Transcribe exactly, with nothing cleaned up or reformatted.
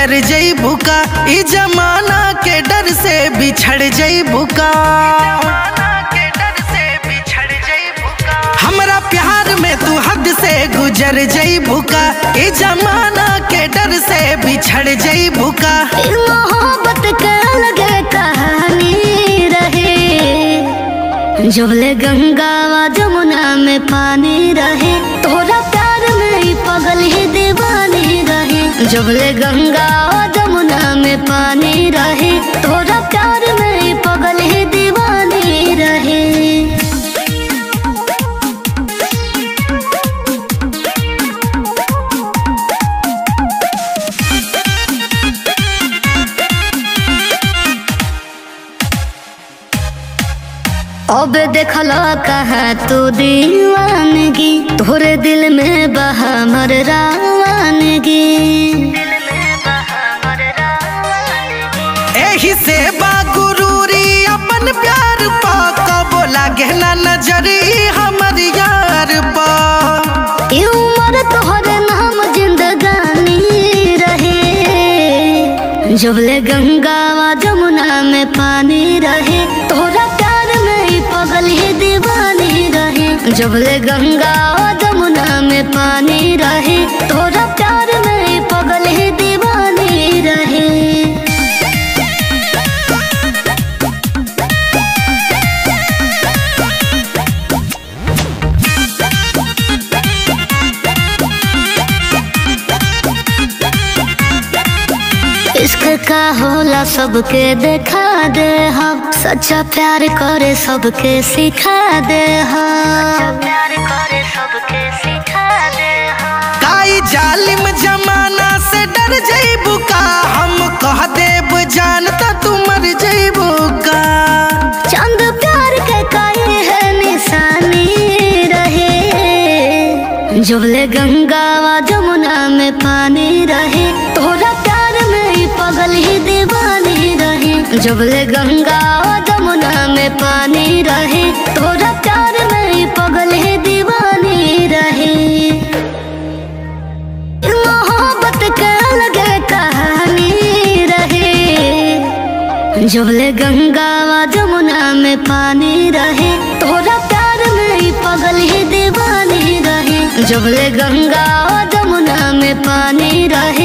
गुजर जइबू का, ई जमाना के डर से बिछड़ जइबू का। हमरा प्यार में तू हद से गुजर जइबू का, ई जमाना के डर से बिछड़ जइबू का। मोहब्बत के अलग कहानी रहे, जबले गंगा व जमुना में पानी रहे। तोरा प्यार में ही पगल ही दीवानी रहे, जबले गंगा व जमुना में पानी रहे। तोरा प्यार में ही पगल ही दीवानी रहे। अब देखला कहाँ तू दीवानगी, तोरे दिल में बहा मर रावानगी। एही से बागुरूरी अपन प्यार पा, कबो लागे ना नजरी हमर यार पा। ई उम्र तोहरे नाम जिंदगानी रहे, जबले गंगा व जमुना में पानी रहे। तोरा पगल ही दीवानी रहे, जबले गंगा व जमुना में पानी रहे। तोरा प्यार में पगल ही दीवानी रहे। इश्क का होला सबके देखा दे हम, सच्चा प्यार करे सबके सिखा दे हम। प्यार करे सबके सिखा दे हम। काई जालिम जमाना से डर जइबू का, हम कह देब जानता तू मर जइबू का। चंद प्यार के काहे है निशानी रहे, जबले गंगा व जमुना में पानी रहे। तोरा प्यार में ही पगल ही दीवानी रहे, जबले गंगा व जमुना में पानी रहे। तोरा प्यार में ही पगल ही दीवानी रहे। मोहब्बत के अलग कहानी रहे, जबले गंगा व जमुना में पानी रहे। तोरा प्यार में ही पगल ही दीवानी रहे, जबले गंगा व जमुना में पानी रहे।